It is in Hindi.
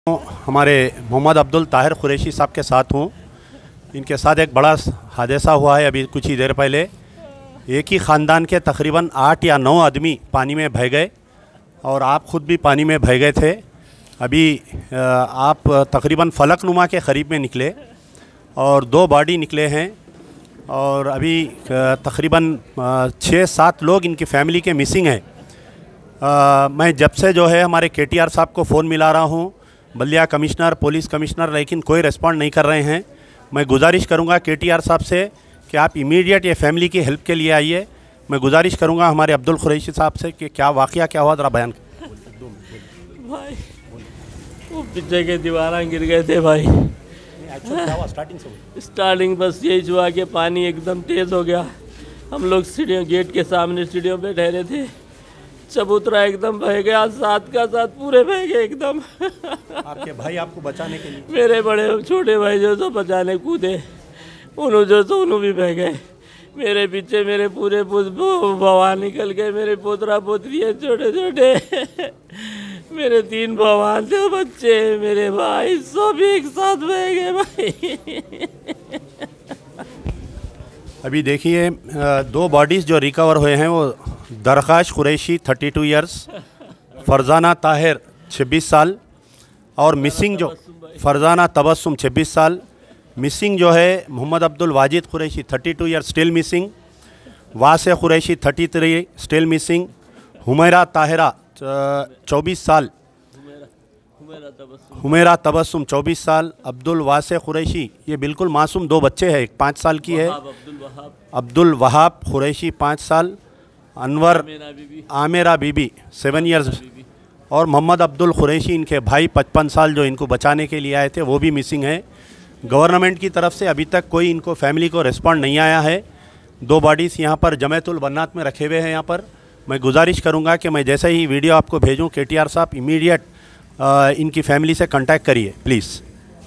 हमारे मोहम्मद अब्दुल ताहिर कुरैशी साहब के साथ हूँ। इनके साथ एक बड़ा हादसा हुआ है अभी कुछ ही देर पहले। एक ही ख़ानदान के तकरीबन 8 या 9 आदमी पानी में बह गए और आप ख़ुद भी पानी में बह गए थे। अभी आप तकरीबन फलकनुमा के क़रीब में निकले और 2 बॉडी निकले हैं और अभी तकरीबन 6-7 लोग इनकी फ़ैमिली के मिसिंग हैं। मैं जब से जो है हमारे KTR साहब को फ़ोन मिला रहा हूँ, बल्दिया कमिश्नर, पुलिस कमिश्नर, लेकिन कोई रिस्पॉन्ड नहीं कर रहे हैं। मैं गुजारिश करूँगा KTR साहब से कि आप इमीडिएट ये फैमिली की हेल्प के लिए आइए। मैं गुजारिश करूँगा हमारे अब्दुल कुरैशी साहब से कि क्या वाक़या क्या हुआ, ज़रा बयान। भाई वो पीछे के दीवार गिर गए थे भाई। क्या हुआ स्टार्टिंग बस यही हुआ कि पानी एकदम तेज़ हो गया। हम लोग सीढ़ियों गेट के सामने सीढ़ियों पे ठहरे थे, चबूतरा एकदम बह गया, साथ का साथ पूरे बह गए एकदम। आपके भाई आपको बचाने के लिए, मेरे बड़े छोटे भाई जो तो बचाने कूदे, उन्होंने जो तो उन्होंने भी बह गए। मेरे पीछे मेरे पूरे भगवान निकल गए, मेरे पोतरा पोतरी है छोटे छोटे। मेरे 3 भगवान थे बच्चे, मेरे भाई सब एक साथ बह गए भाई। अभी देखिए 2 बॉडीज़ जो रिकवर हुए हैं वो दरखाश कुरैशी 32 इयर्स, फरजाना ताहिर 26 साल और मिसिंग जो फरजाना तबस्सुम 26 साल। मिसिंग जो है Mohammad Abdul Wajid Qureshi 32 years still missing, Wase Qureshi 33 still missing, Humaira Tahira 24 साल, हुमैरा तबस्सुम 24 साल, अब्दुल वासे कुरैशी ये बिल्कुल मासूम 2 बच्चे हैं, एक 5 साल की है, अब्दुल वहाब कुरैशी 5 साल, अनवर आमेरा बीबी 7 इयर्स और मोहम्मद अब्दुल कुरैशी इनके भाई 55 साल जो इनको बचाने के लिए आए थे वो भी मिसिंग हैं। गवर्नमेंट की तरफ से अभी तक कोई इनको फैमिली को रिस्पॉन्ड नहीं आया है। 2 बॉडीज़ यहाँ पर जमैतुल बन्नात में रखे हुए हैं। यहाँ पर मैं गुजारिश करूँगा कि मैं जैसे ही वीडियो आपको भेजूँ KTR साहब इमीडिएट इनकी फैमिली से कांटेक्ट करिए प्लीज़।